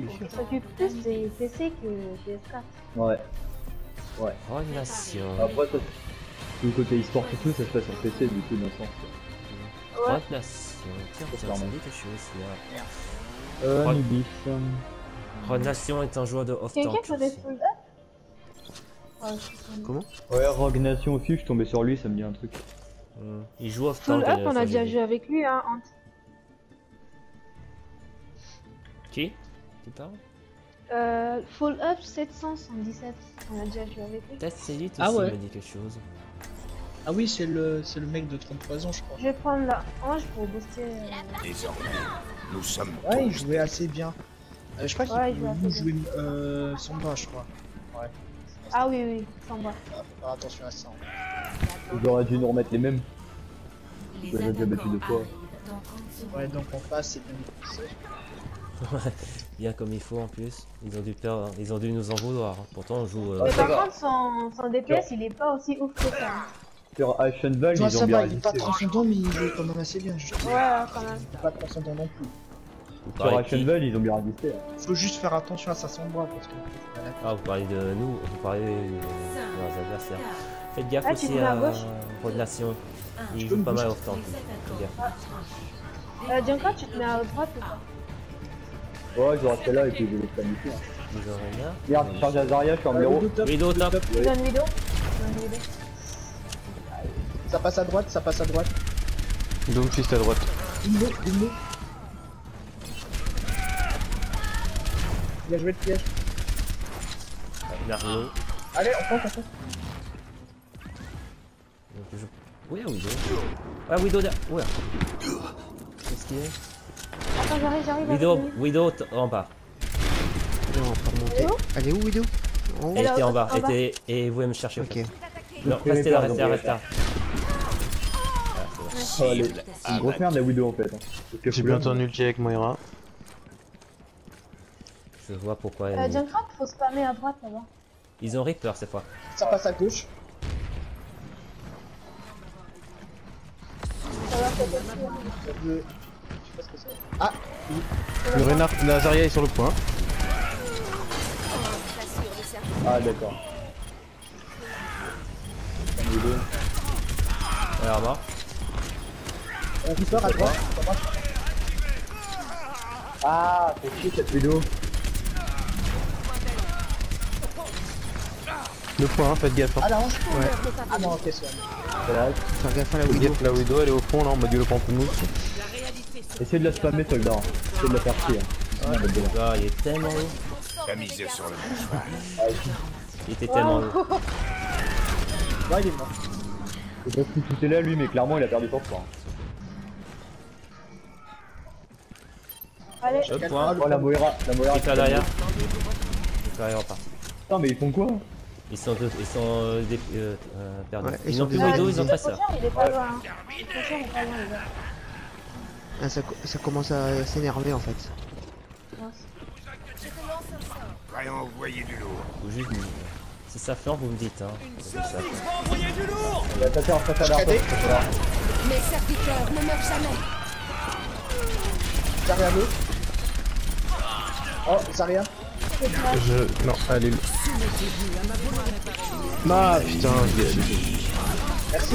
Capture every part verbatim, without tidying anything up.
sûr. Il s'occupe plus des P C que des S quatre. Ouais. Ouais. Relation. Après, ça, tout le côté e-sport et tout, ça se passe sur P C du coup, dans le sens. Ouais. Relation. Tiens, tiens, ça me dit quelque chose là. Euh, Re- Nubis. Relation est un joueur de off-tank. Quelqu'un connaît Full Up? Ouais, je connais. Comment? Ouais, Rogue Nation aussi, je suis tombé sur lui, ça me dit un truc. Hmm. Il joue Full off-tank. Up, euh, on a fois, déjà j'ai vu. joué avec lui, hein. en- Qui? Tu parles? Euh, Full Up sept cent soixante-dix-sept, on a déjà joué avec lui. Peut-être Célite Ah aussi ouais. me dit quelque chose. Ah oui, c'est le, c'est le mec de trente-trois ans, je crois. Je vais prendre la ange pour booster. euh, Désormais, nous sommes Ouais, il tous jouait assez bien. Euh, je crois qu'il Ouais, il jouait assez jouait euh, Samba, je crois. Ouais. Ah oui, oui, sans moi. Faut faire attention à ça. Ils auraient dû nous remettre les mêmes. Les Je les ai déjà battus deux fois. arrivent dans trente secondes. Ouais, donc en face, c'est bien difficile. Ouais, bien comme il faut en plus. Ils ont dû perdre, ils ont dû nous en vouloir. hein. Pourtant on joue. euh, Mais ça par va. contre, son, son D P S, il est pas aussi ouf que ça. Sur Ashenval, Tu vois, ils ont ça bien va, il est pas résisté. transcendant, mais il joue quand même assez bien, je trouve. Ouais, quand même. Il est pas transcendant non plus. vous Sur parlez de qui Ashenval, ils ont bien résisté. Faut juste faire attention à sa Sombra parce que. Ah, vous parlez de nous, vous parlez de leurs adversaires. Faites gaffe Ah, tu aussi te mets à à gauche. Relation. Il peux joue me pas mal booster. off-tank. Faites gaffe. Euh, Django, tu te mets à droite ou pas? Ouais, je vais rester là et puis je vais les planifier. Ils auraient bien. Merde, je charge Azaria, je suis en numéro. Widow top. Tu donnes Widow? Tu donnes Widow. Ça passe à droite, ça passe à droite. Doomfist à droite. Une mot, une mot. Il a joué le piège. Merlot. Allez, on prend, on prend. Donc, je- Ouais, Widow. Ah, Widow derrière. Ouais. Qu'est-ce qu'il est? Attends, j'arrive, j'arrive. Widow, avec lui. Widow t- en bas. Non, on peut remonter. Elle est où? Elle est où, Widow? En haut. Elle là, était en bas. en bas. Et, et vous pouvez me chercher. Ok. Non, Je restez là, préfère, restez là, donc, restez là. Oh, elle est- c'est une grosse merde la Widow en fait. hein. Parce que J'ai Fulham- bientôt un ulti avec Moira. Je vois pourquoi. Euh, elle- Django, faut spammer à droite là-bas. Ils ont Reaper cette fois. Ça passe à gauche. Ça va peut-être aussi. Je... je sais pas ce que c'est. Ah, Le Renard, la Zarya est sur le point. Ah d'accord. Widow. Ouais, Armor. on Reaper à droite. Ça marche. Ah, c'est chier cette Widow. Le point, hein, faites gaffe. Hein. Ah la hanche. Ouais. Ah non, ok, c'est vrai. Voilà. Faire gaffe à la Widow. La Widow, elle est au fond là en mode le pamplemousse. Essayez de la spammer soldat. Essayez de la faire chier. hein. Ouais, le gars, il est tellement haut. T'as misé sur le bon cheval. Il était tellement haut. Ouais, il est mort. Je sais pas si tout est là lui, mais clairement il a perdu son temps. Allez, Le point. Oh la Moira, la Moira. Reaper derrière. Reaper est reparti. Putain, mais ils font quoi? Ils sont, deux, ils sont euh, dé- euh, euh, perdus. Ouais, ils ils sont n'ont plus désolés. Widow, ils ont le Tracer. prochain, il est pas loin. hein. Le prochain, il est pas loin, les gars. Ah, ça, co- ça commence à s'énerver en fait. Allez envoyer du lourd. Faut juste me- Si ça flanque, vous me dites. Hein. C'est ça. Il va passer en face à l'arbre. Cadet. Mes serviteurs ne meurent jamais. Zarya deux. Oh, Zarya. Je. Non, elle est. Ah putain, je l'ai- Merci.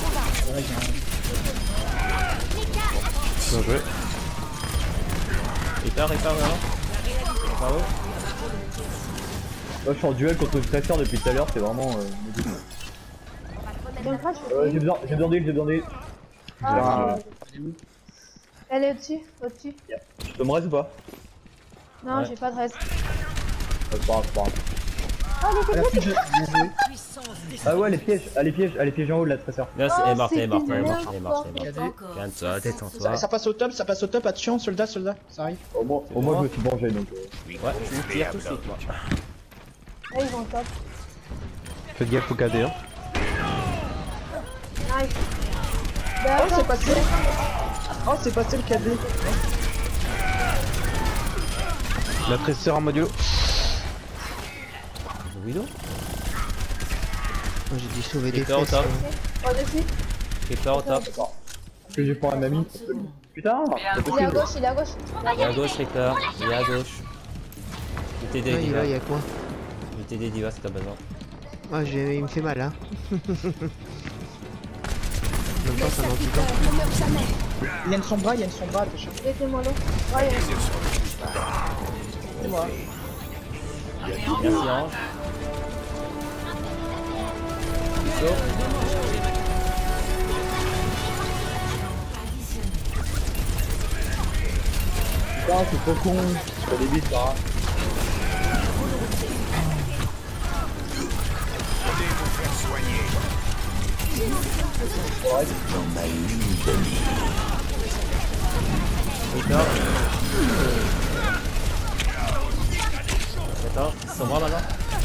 bien joué. Reaper, Reaper, vraiment. Bravo. Moi je suis en duel contre le Tracer depuis tout à l'heure, c'est vraiment. Euh... Django, je Euh, fais j'ai besoin, j'ai besoin d'île, j'ai besoin d'île. Ah, elle est au-dessus, au-dessus. Je peux me reste ou pas? Non, Ouais. j'ai pas de reste. Euh, C'est pas grave, c'est pas grave. Oh, elle Elle a était plus de bien joué. Ah ouais, les pièges, ah, les pièges, ah, les pièges en haut de la Tracer. Là, c'est- Oh, elle est morte, elle est c'est morte, elle est morte, bien, elle est morte, elle est Cadet. morte. Encore Calme-toi, Ça, détends-toi. ça passe au top, ça passe au top. Attention, soldat, soldat, ça arrive. Au moins, au moins je me suis vengé donc. euh... Oui, Ouais, je vous tire tout de suite, moi. Là, ils vont top. Faites gaffe au K D. Hein. Nice. Oh, D'accord. c'est passé. Oh, c'est passé le cadet. La tresseur en modulo. Widow. Oh, j'ai dû sauver des Reaper au fesses. top. Au-dessus. Reaper au top. Est-ce que j'ai pour un ami? Putain! Il C'est est à possible! gauche, il est à gauche. Il est à gauche, Reaper. Il est à gauche. t'aider, Ah, il est Diva. là, il y a quoi? Je vais t'aider, Diva, si t'as besoin. Ah, j'ai- il me fait mal, hein. En même Mes temps, ça m'antique. serviteurs ne meurent jamais. Il y a une sombra, il y a une sombra, attention. Laissez-moi l'eau. Ouais, il y a- Misez sur le cheval. C'est moi. Merci, Ange. Putain, c'est trop con. Je fais des bites, ça. Allez vous faire soigner. D'accord. Attends, ils sont bons là-bas.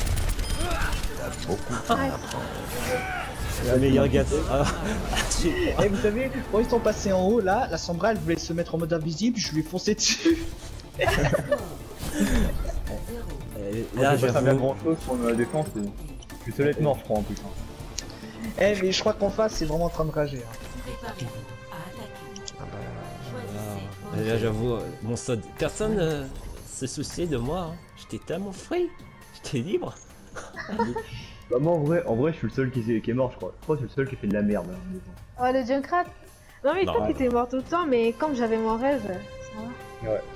La meilleure gâteau. Ah, Et vous savez, quand ils sont passés en haut, là, la sombra, elle voulait se mettre en mode invisible, je lui ai foncé dessus. euh, Là, là, je vais pas faire j'avoue. grand chose pour ma défense. Je suis seul être mort, je crois, en plus. hein. Eh, mais je crois qu'en face, c'est vraiment en train de rager. hein. Ah, là, j'avoue, euh, mon sod. Personne euh, se souciait de moi. Hein. J'étais tellement free. J'étais libre. Bah, moi, en vrai, en vrai, je suis le seul qui, est- qui est mort, je crois. Je crois que je suis le seul qui fait de la merde. hein, Oh, le Junkrat. Non, mais Non, toi, ouais. t'étais mort tout le temps, mais comme j'avais mon rêve, ça va. Ouais.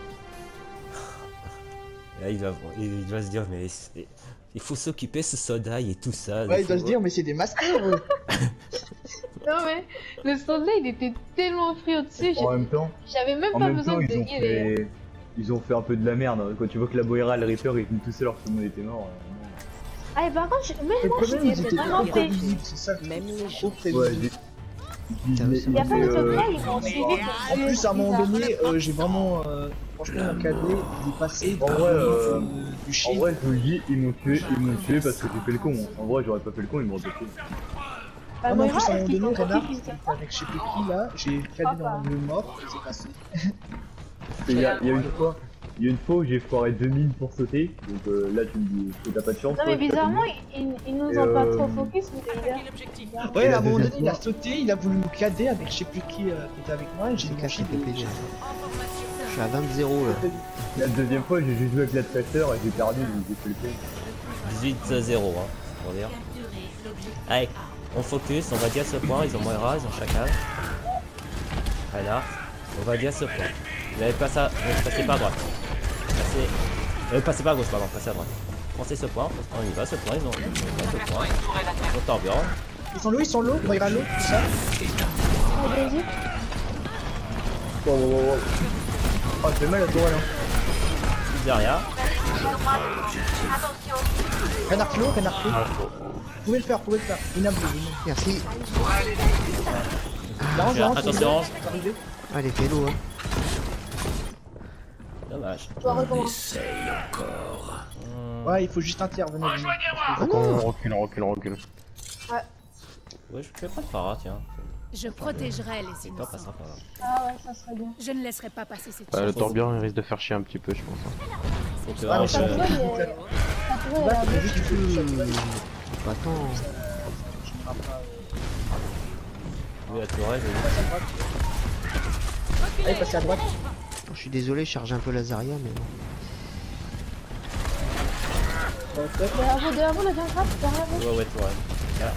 Là, il va, il va se dire, mais c'est- il faut s'occuper ce soda et tout ça. Ouais, il doit faut- se dire, mais c'est des masters, eux. Non, mais le soldat, il était tellement free au-dessus, j'ai- En même temps, j'avais même en pas même besoin temps, de ils ont guérir. fait... Ils ont fait un peu de la merde. hein. Quand tu vois que la Boira, le Reaper, ils finissent tout seuls alors que tout le monde était mort. euh, Ah, et par contre, je- même Le moi, problème, ils j'étais étaient vraiment trop free. prévisibles, c'est ça. Même les Trop Ouais, prévisibles. j'ai- Putain, mais- c'est Il y a mais, pas de euh, Junkrat, ils m'ont suivi. En plus, à un moment donné, euh, j'ai vraiment. Euh, franchement, mon cadet, il est passé En de- vrai, euh, du En shield. vrai, je vous le dis, ils m'ont tué, ils m'ont tué parce que j'ai fait le con. En vrai, j'aurais pas fait le con, ils m'auraient pas tué. Bah, Ah non, en Moira, plus, à un est-ce moment qu'ils donné, sont Renard, sortis c'était avec je sais plus qui là, j'ai cadet dans le mort, c'est passé. Il y, a, il y a une fois, il y a une fois où j'ai foiré deux mines pour sauter, donc euh, là tu me dis que t'as pas de chance. Non, toi, mais tu t'as bizarrement, fait ils, ils- ils nous Et ont pas euh, trop focus, mais les gars. Ouais, Et à la un moment donné, deuxième il a fois sauté, il a voulu nous cader avec je sais plus qui euh, qui était avec moi, et j'ai C'est dit, caché, bon, P P G. Je suis à vingt zéro là. mieux. La deuxième fois, j'ai juste joué avec l'adversaire et j'ai perdu, donc j'ai fait le con. dix-huit à zéro, hein, pour dire. Allez, on focus, on va dire ce point, ils ont Moira, ils ont chacal. Voilà, on va dire ce point. Vous avez pas ça, vous passez pas à droite. Passez, euh, passez pas à gauche, pardon, passez à droite. Pensez ce point, on y va, ce point, ils ont, ils ont ce point. Ils ont Torbjorn. Ils sont l'eau, ils sont l'eau, Moira l'eau, tout ça. Oh, Daisy. Wow, wow, wow, wow. Oh, c'est mal à toi là. Derrière. Renard clos, Renard clos. Vous pouvez le faire, vous pouvez le faire. Une âme bleue, une âme. Merci. La range, la range, Attention. c'est arrivé. Ah, elle est fait l'eau, hein. Dommage. Je dois recommencer. Ouais, il faut juste un tiers, venez. venez. Ah non. recule, on recule, on recule. Ouais, je fais pas de para, tiens. Je protégerai les C'est pas innocents. passant, para. Ah ouais, ça serait bien. Je ne laisserai pas passer cette Euh, le chance. Torbjorn il risque de faire chier un petit peu, je pense. hein. Faut que Ah, mais Ange, ça euh, peut, Ouais, il mais- faut que- Ça pourrait Là, aller. faut juste que tu Mmh. Pas tant. oui, la tourelle, je Allez, passez à droite. Je suis désolé, je charge un peu la Zarya, mais bon. Derrière vous, derrière vous, le Junkrat, derrière vous. Ouais, ouais, tourelle. Là.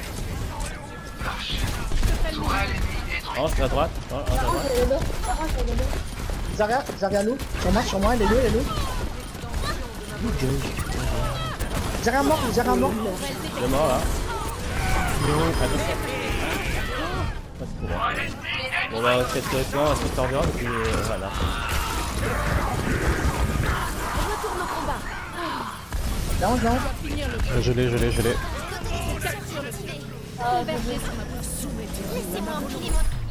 Ange, à droite. Ange, à Arrange droite. le dos. Arrange le dos. Zaria, Zaria l'eau. Sur moi, sur moi, elle est l'eau, elle est l'eau. Zaria mort, Zaria mort. Il est mort là. Attention. Ah, c'est bon. Bon, bah, faites le plan, on se fait Torbjorn, et puis euh, voilà. Retourne au combat. La range, la range. Euh, je l'ai, je l'ai, je l'ai. Convergez sur ma soumettez-vous.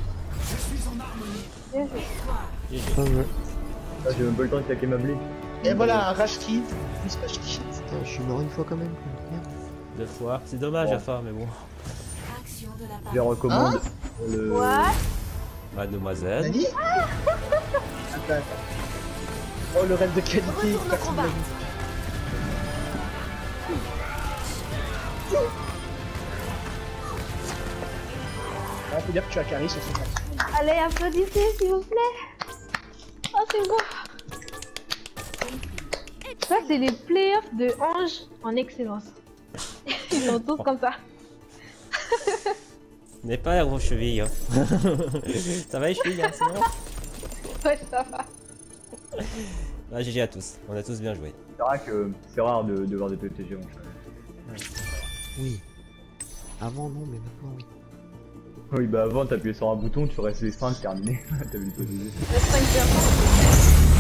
Ah, j'ai même pas le temps de claquer ma blé. Et voilà, un rage kit. Plus rage kit. Putain, je suis mort une fois quand même. quoi. Merde. Deux fois. C'est dommage Bon. à faire, mais bon. Je les recommande. le... What? Mademoiselle. Nani Attends, attends. Oh, le rêve de qualité. Retourne au personne combat. l'a vu. On peut dire que tu as carré sur ce match. Allez, applaudissez, s'il vous plaît. Oh, c'est bon. Ça, c'est les playoffs de Ange en excellence. Ils sont tous comme ça. N'est pas la grosse cheville. Hein. Ça va les chevilles, hein, sinon Ouais, ça va. Ah, G G à tous, on a tous bien joué. C'est vrai que c'est rare de, de voir des P P G en Oui. Avant, non, mais maintenant, oui. Oui, bah avant, t'appuyais sur un bouton, tu restais cinq terminé. T'as vu le P P G. Le cinq